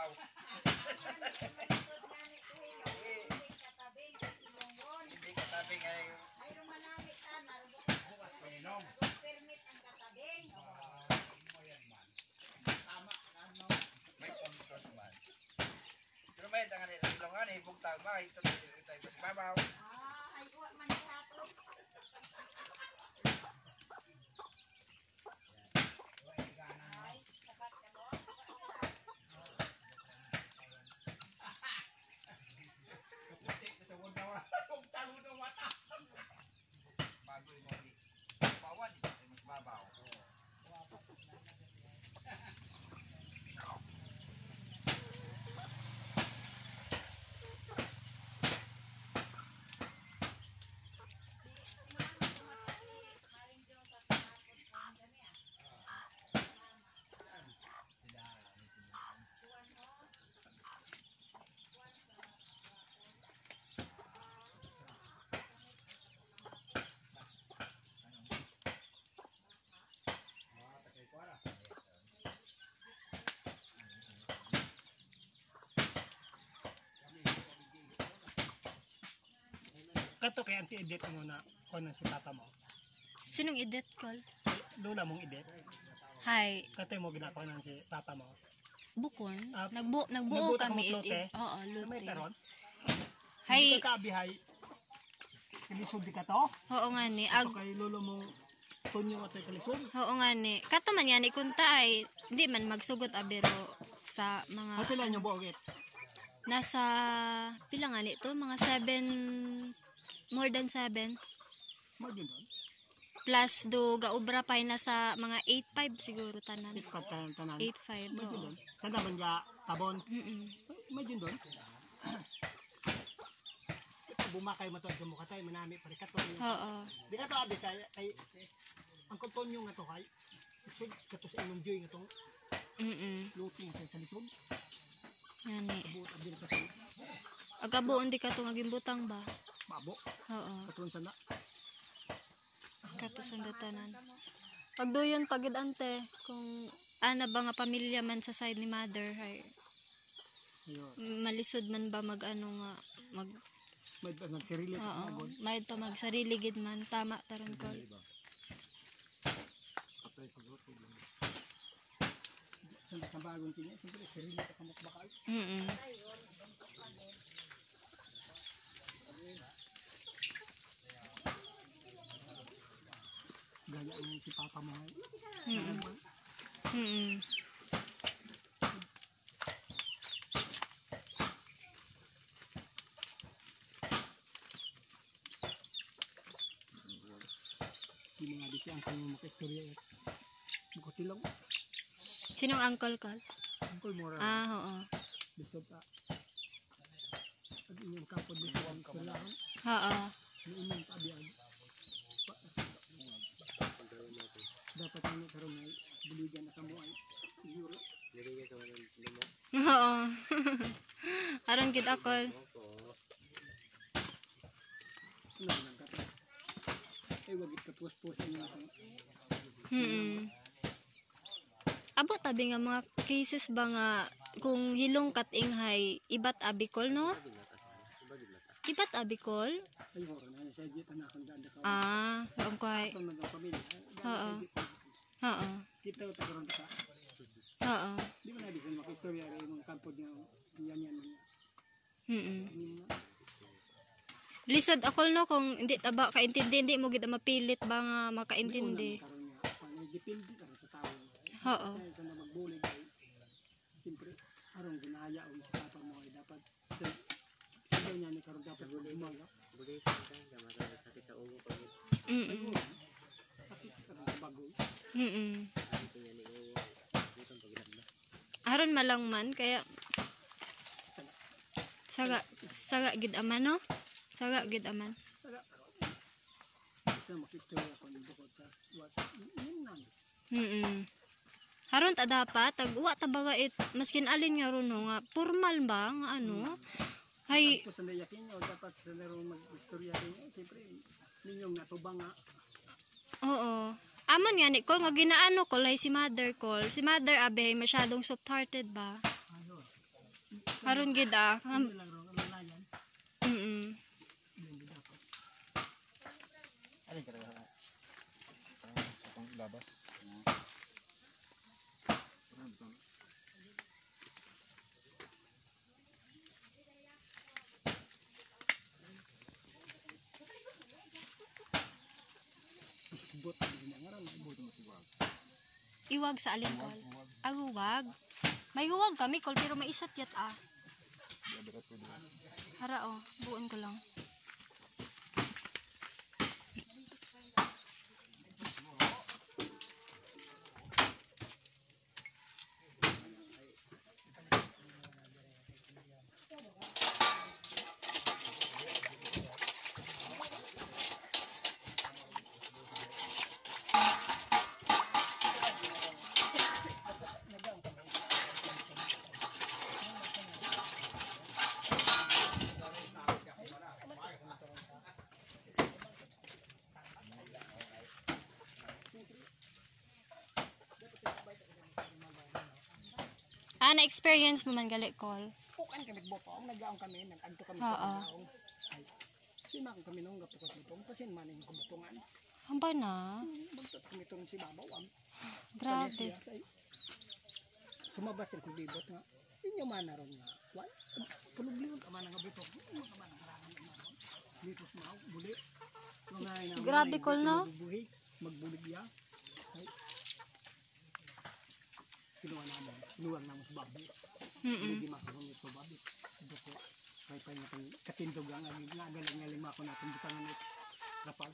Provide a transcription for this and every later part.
mababaw. Hindi katabing ay may puntos man. Pero may tangan nila ilongan hibog tama ito tayo mas babaw. Bago yung mga bawan ito tayo mas babaw. Kato kay anti-edit mo na kuno si papa mo. Sinong edit call? Si lola mong edit. Hi, Kato mo ginako na si papa mo. bukon. Ah, Nagbuo nagbuo kami ka mo, edit. Lote? Oo, May luti. taron. Hay, Hindi ka kabihay. Kilisod di ka to. oo nga ni. So kay lolo mong tunyo at kilisod. Oo nga ni. Kato man yan ikunta ay hindi man magsugot abero sa mga Pila nyo bogit. nasa pila nga ni to mga 7 more than 7 Magin doon. plus do gaubra pa nasa mga 8.5 siguro tanan. Ikatan tanan. 8.5. Magin Oo. doon. Saan naman niya tabon? Magin doon. Bumakay mo to at mukha tayo manami pa rin kato. Oo. Di ka to abi kay ang kontonyo nga to kay isod kato sa imong joy nga tong luting sa kalisod. Yan ni. Buot abdi ka to. Agabuon di ka to nga gimbutang ba? Mabo. Oo. Katon sana. Kato sa datanan. Pagduyon pagid ante kung ana ba nga pamilya man sa side ni mother hay Ayun. malisod man ba mag ano nga mag May nagsirili ka oo agad. may to mag sarili gid man tama taron ko. Sa bagong tinya, siyempre sirili ka kamot bakal. Gaya ng si papa mo. Yung mga disi ang kanyang makaistorya at bukutilaw. Sinong uncle ko? Angkol mo rin. Oo. Bisod pa. At inyong kapod dito ang kailangan. Oo. Ni inyong pabiyan. Dapat nyo karoon ay buligan na kamo ay siguro. Oo. Aron gid akol. Ano lang kata. Ay wagit ka puwas-puwas nyo ako. Abo tabi nga mga cases ba nga kung hilong katinghay ibat abikol no? Ibat abikol? Ay horo na sa jet na akong ganda ka. Ang kay. Ito mga pamilya. Oo. Oo. Kita o tagaroon ka. Oo. Di ba nabisan makaistorya rin yung kampo niya. Yan. Lisod akol no kung hindi taba kaintindi hindi mo gid mapilit ba nga makaintindi. Karoon niya. Depende ka sa tao. Oo. Kaya ka na magbulig ay siyempre arong ginaya o sa papa mo ay dapat sigaw niya ni karoon dapat umaga. Bulig ka sakit sa ulo pa. Sakit ka ng bagoy. Aron malang man kaya saga gid aman no? Saga gid aman. Isa makistorya ko ng bukod sa what. Yun lang. Haron ta dapat tagwa ta baga it maskin alin nga ron no, nga formal ba nga ano? Hay Tapos sa nayakin nyo, dapat sa narong mag-istorya rin nyo. Siyempre, ninyong natubang nga. oo. Amon nga ni call nga ginaano ko lay si mother call. Si mother abe masyadong soft-hearted ba? Ayos. Haron gid ah. Ano lang ro, lalayan. Yun din dapat. Alin ka na? Itong labas. Isbot din na ngaran, ibot mo siguro. Iwag sa alin kol. Aguwag. May huwag kami kol pero may isat yat ah. Hara oh, buon ko lang. Na-experience mo man gali kol. Pukan kami botong, nagaong kami, nag-agto kami Oo. nagaong. Ay, simang kami nung gapukot nitong, pasin man yung kabutungan. Hamba na. Bagtot kami itong si Babaw, Grabe. Sumabat siyang kulibot nga. Inyo man na ron nga. Wal, pulubliyon ka man nga butok. Ano ka man ang harangan ng manon? Dito sa mga buli. Grabe, Kol, no? Magbulig ya. Ay. Kinuha namin. Kinuha namin sa babi. Hindi makakong ito babi. Dito. Kaya pa yung katindog ang agalang nga lima ko natin. Butangan ito. Rapal.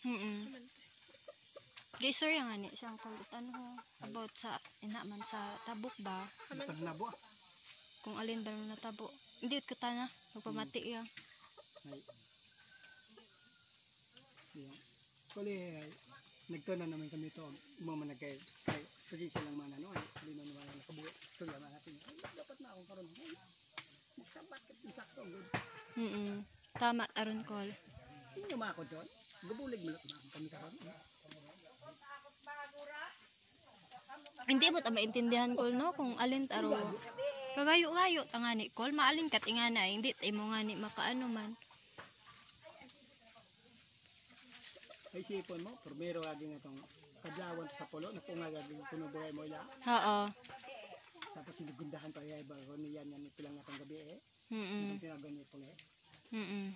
Guys, sorry nga ni siyang kulitan ho about sa inaman sa tabok ba? Butang nabo ah. Kung alin ba na tabo. Hindi ko ta na. Magpamati ya. Ay. Yan. Kuli, nagtunan naman kami ito. Umama na kay posisyon lang man ano. Hindi na naman nakabuhi. Ito naman natin. Ay, dapat na akong karoon. Ay, magsabat ka. Insakto. Tama, aron kol. Hindi nyo makakot yun. Gabulig mo lang kami karoon. Hindi mo ta maintindihan kol no kung alin taro. Kagayo-gayo tangani kol. Maalin kat ingana hindi tay mo ngani makaano man. Ay sipon mo, primero lagi nga itong kadlawan sa pulo, napunga lagi puno buhay mo ya. Oo. Tapos sinigundahan pa yung iba, niyan yan pilang nga itong gabi eh. Itong tinaganit po eh.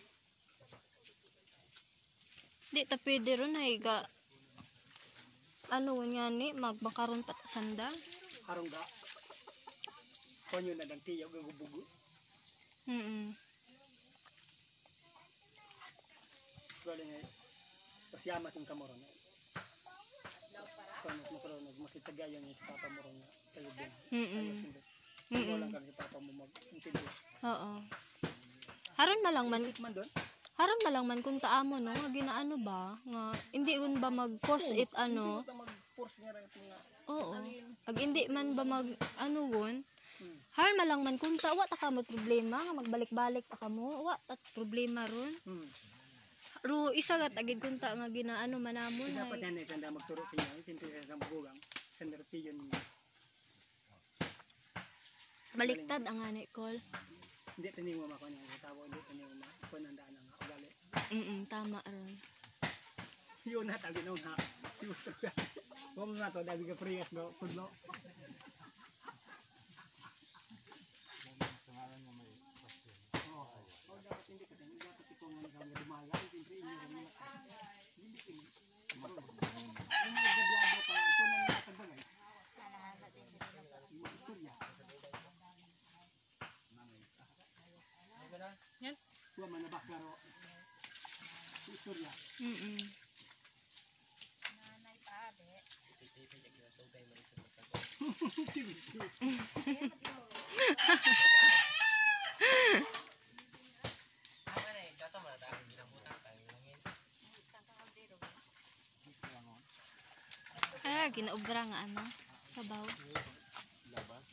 Di ta pwede ron ay ga ano nga ni magbakaron pat sanda. Harong ga. Konyo na dang tiyaw gagubugo. Galing ay pasyama kung kamoron. Kung mo karon makitagayan ni papa mo ron kayo din. Wala kang papa mo mag-intindi. Oo. Haron malang man doon. Haron malang man kung taamo no nga ginaano ba nga hindi un ba mag-cause it ano. Oo. Pag hindi man ba mag ano gon. Haron malang man kung tawa ta ka mo problema nga magbalik-balik ta ka mo. Wa ta problema ron. Ro isa gat agid kung ta nga ginaano manamon ay. Dapat yan sanda magturo tinyo simple sa bugang. Sanda piyon niya. Baliktad ang ani kol. Hindi tani mo mako niya tawo hindi tani mo ko nandaan nga ugali. Tama ron. Yun na tagi nung ha. Wala na to dagi ka priyas no pudlo. Dapat hindi ka tani dapat ikaw mo nga dumaga simple inyo ron. Hindi sing. Ini gadyado pa tunan na tagay. Istorya. Yan. Kuha man na bakaro. Istorya. Nanay pa be. Titi jag na tugay man sa pagsagot. Ama na dato man ta ang ginabutan tayo ngin. Sa kaldero. Ara ginaobra nga ano sabaw. Labas.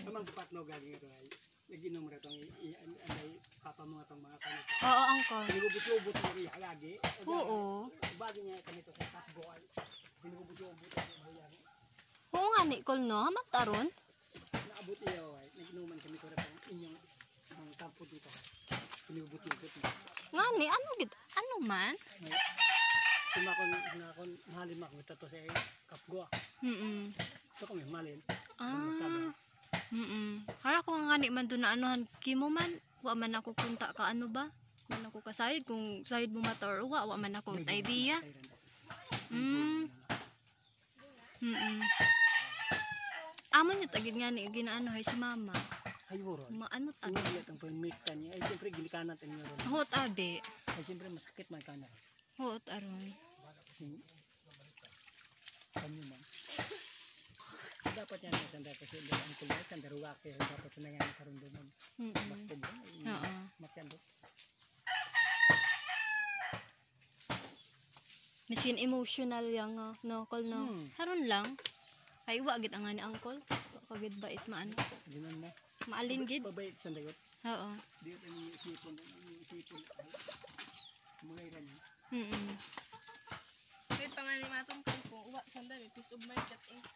Amang kupat no gaging ito ay naginom rin itong anday papa mga itong mga kanito. Oo, Uncle. Pinigubot-ubot na rin lagi. Oo. Bagay niya kanito sa kapgo ay pinigubot-ubot na rin. Oo nga ni Col no, hamat taron. Naabot iyo ay naginuman kami ko rin inyong ang kampo dito. Pinigubot-ubot na. Nga ni, ano man? Kumakon mahalin mak ito to sa kapgo. So kami mahalin. Hala ko nga ni man doon na anuhan kimo man. Wa man ako kunta ka ano ba? Man ako kasayid kung sayid mo mata or wa man ako idea. Amon niyo tagid nga ni ginaano hay si mama. Ayuro. Maano ta? Ang ulit ang permit kanya. Ay siyempre ginikanan tayo nyo ron. Hot abe. Ay siyempre masakit man ka na. Hot aron. Kasi kanya man. Dapat yan sa sandal kasi ang kulay sandal wake dapat sa nangyari karon doon. Basta doon. Oo. Masyado. Miskin emotional yang no call no. Haron lang. Ay wa gid ang ani uncle. Wa kagid bait maano. Dinan mo. Maalin gid. Babait sandal. Oo. Di ko ni isipon mga iran. Kahit pangalan matong kung uwa sanda may piece of mind kat eh.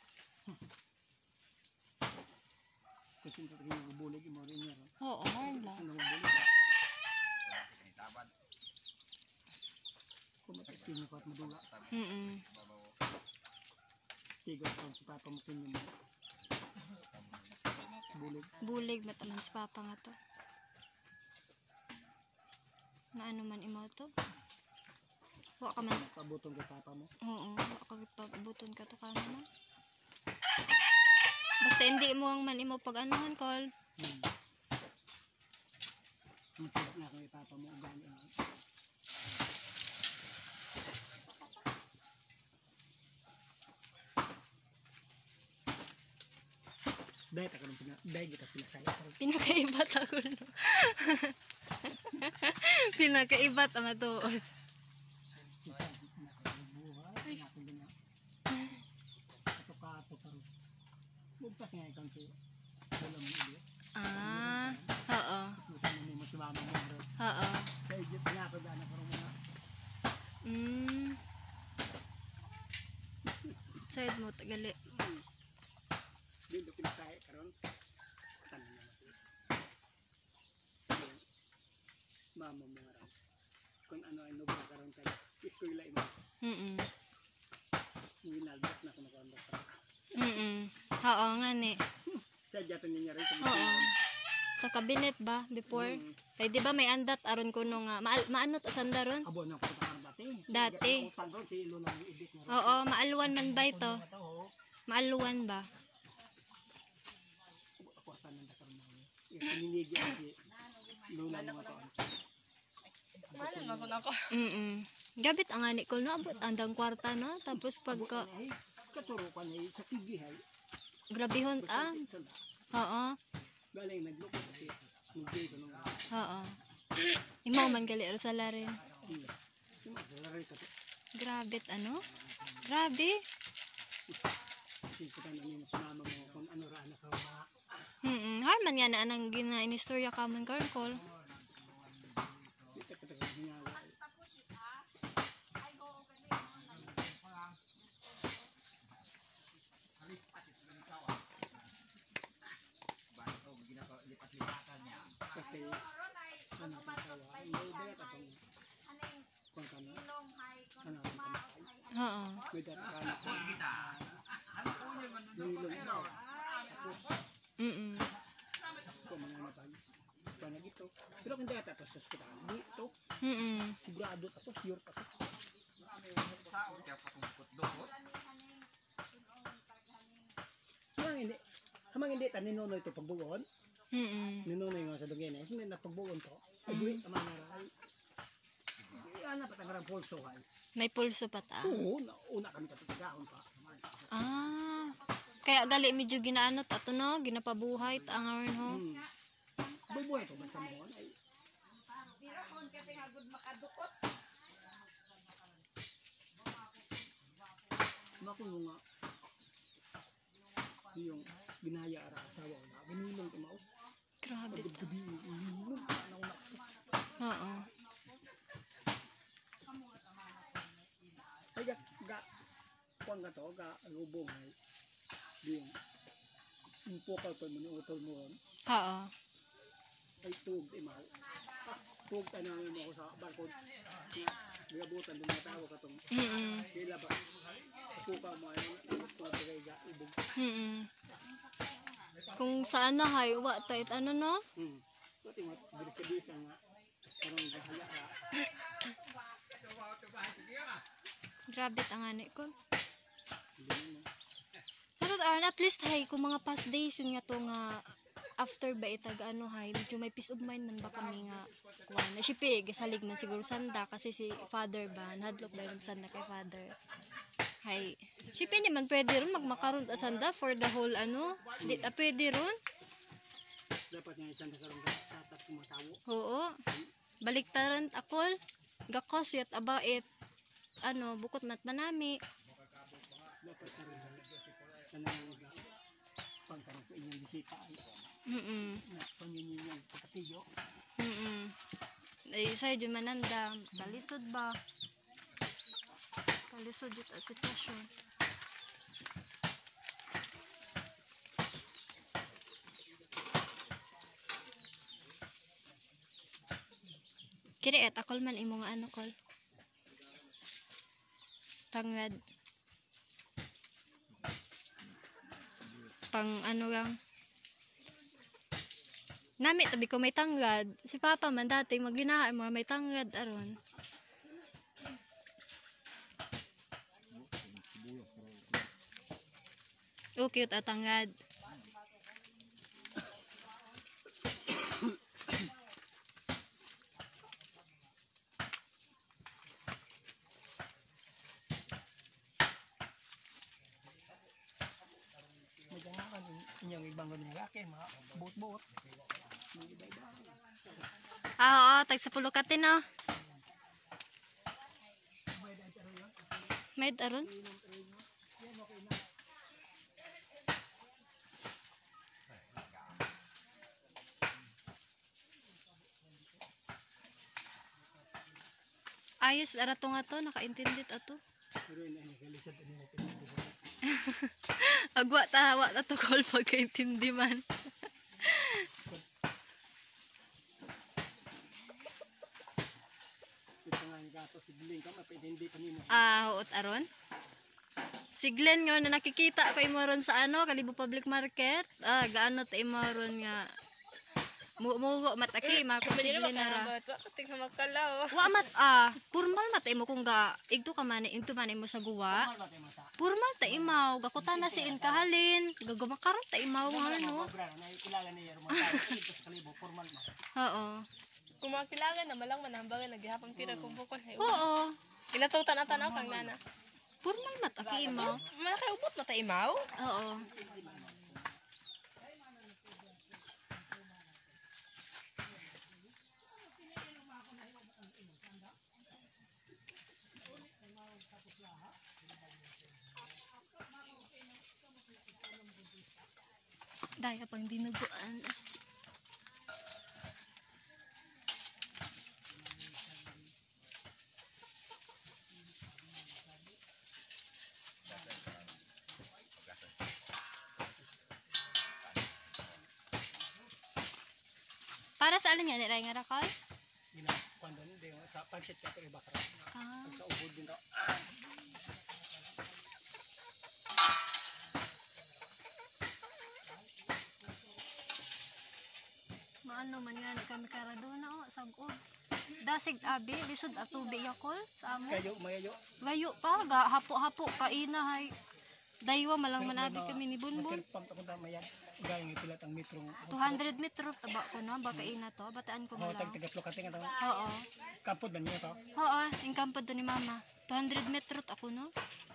Kasi ito yung bubulig mo rin niya. Oo, haron lang. Ano bubulig? Kung matasin niyo pa at madula. Tigas pa si papa mo kinyo mo. Bulig. Bulig mataman si papa nga to. Na ano man imo to? Wa ka man. Pabutong ka papa mo. Oo, wa ka pabuton ka to kano man. Basta hindi mo ang man imo pag anuhan call. Ang sarap na kung ipapa mo ugali mo. Dahil kita pinasaya. Pinakaibat ako no. Pinakaibat ang matuos. Bugtas nga ikaw si Wala mo ulit. Oo. Kasi mo si mama mo. Oo. Kaya dito nga ako daan ako mga. Sayad mo tagali. Dito pinasaya karon. Tanong na siya. Mama mo nga raw. Kung ano ay nubra karon kay eskwela imo. Ginaldas na ko nakuanda pa. Oo nga ni. Sadya to niya rin sa Oo. Sa cabinet ba before? Kay di ba may andat aron kuno nga maano ta sanda ron? Abo na ko ta dati. Dati. Utang si ilo nang ibig nga. Oo, maaluan man ba ito? Maaluan ba? Ako atan nang karon na. Kininigya si Lola mo to. Malan man kun ako. Gabit ang ani ko no abot andang kwarta no tapos pagka Ay, katuro pa na sa tigihay. grabihon ta. Oo. Galing nagluko kasi nagday ko nung Oo. Imaw man gali sa larin. Salary ka to. Grabe ano? Grabe. Kasi kita na niya sumama mo kung ano ra na ka mga. Harman nga na anang gina-inistorya ka man karon call. Kita ka taga ginagawa. Kasi ano sa sawa, may daya ka pang kung kano, ano Oo. may daya ka na nilong sa tapos kung mga napag panag ito pero kung daya tapos sa hospital dito sigurado tapos sure tapos hamang hindi ta ninuno ito pagbugon ninuno yung sa dugay na is may napagbugon to ay buhin tama na ay ana pa tangarang pulso ay May pulso pa ta. oo una kami katugahon pa Kaya gali medyo ginaanot ato no, ginapabuhay ta ang aron ho. bubuhay to man sa mga ay makuno nga yung ginaya ara asawa ko na binilong ko mao. Grabe. Gabi ililong na una. Oo. Ay ga kuan ka to ga lubong ay yung pukal pa mo ni utol mo ron. Oo. Ay tug imaw. Tug tanang mo ko sa barkod. Gabutan dum tawo ka tong. Kila ba? Puka mo ay pagay ga ubog. Kung saan na hay wa tait ano no? Pati mo birkadisa nga karong gahala. Grabe tangani ko. Pero at least hay kung mga past days yun nga to nga after ba itag ano hay medyo may peace of mind man ba kami nga kuha na sipi gasalig man siguro sanda kasi si father ba nahadlok ba yung sanda kay father hay sipi di man pwede ron magmakaroon ta sanda for the whole ano di ta pwede ron Dapat nga isang karong tatap mo tawo. oo baliktaran akol gakos yat abait ano bukod mat manami Dapat karon kanang pagkaroon ko inyong bisita ay pangingin pagkatiyo. Ay sa jud mananda kalisod ba kalisod jud ang sitwasyon. Kiri et akol man imo nga ano kol tangad pang ano lang nami tabi ko may tanggad si papa man dati magginaha mga may tanggad aron cute at tanggad Majangan inyong ibang ganun laki mga buot-buot. oo tag sa pulukatin no may aron ayos ara to nga to nakaintindit ato Pero yun ay nagalisad ano natin. agwa tawa na to call pagkaintindi man Ito nga yung gato sigling ka mapitindi pa nimo. huot aron si Glenn nga na nakikita ko imo ron sa ano Kalibo Public Market gaano ta imo ron nga mugo mataki mako si Pwede Glenn naman nara ka na ba? Tingnan magkalaw. wa mat formal mat imo kung ga igto ka man into man imo sa guwa formal ta imaw gakutan na si kahalin gagumakaron ta imaw nga ano Sobra na kilala ni Yermo ito sa Kalibo formal mo. oo Kung mga kilangan na malang manambangan naghihapang pira kung bukon. oo Kinatutan na tanaw kang nana. formal mat aki imaw Malaki ubot na tayo imaw. oo daya pang dinuguan para sa alin yan nilay nga rakal Ginakuan doon din sa pagsit ka pero iba ka. Sa ubod din daw. maano man nga kami karadona o sag-og dasig abi lisod at tubig yakol sa amo Kayo mayayo. gayo pa ga hapo-hapo kaina hay daywa malang manabi kami ni Bunbun Pam ako ta mayan. Gayang ipilat ang metro. 200 metro taba ko na baka ina to bataan ko Mo malang tag-tagatlo ka tinga oo kapod man niya to. oo yung kampo to ni mama 200 metro ako no